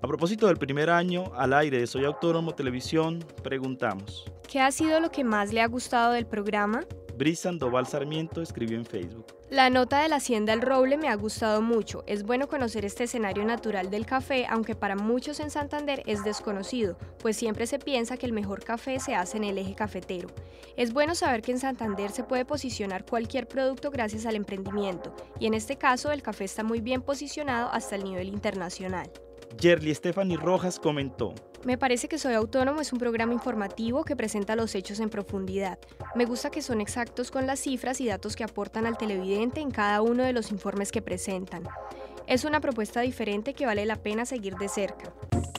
A propósito del primer año al aire de Soy Autónomo Televisión, preguntamos. ¿Qué ha sido lo que más le ha gustado del programa? Bris Sandoval Sarmiento escribió en Facebook. La nota de la Hacienda El Roble me ha gustado mucho. Es bueno conocer este escenario natural del café, aunque para muchos en Santander es desconocido, pues siempre se piensa que el mejor café se hace en el eje cafetero. Es bueno saber que en Santander se puede posicionar cualquier producto gracias al emprendimiento, y en este caso el café está muy bien posicionado hasta el nivel internacional. Yerly Stephanie Rojas comentó. Me parece que Soy Autónomo es un programa informativo que presenta los hechos en profundidad. Me gusta que son exactos con las cifras y datos que aportan al televidente en cada uno de los informes que presentan. Es una propuesta diferente que vale la pena seguir de cerca.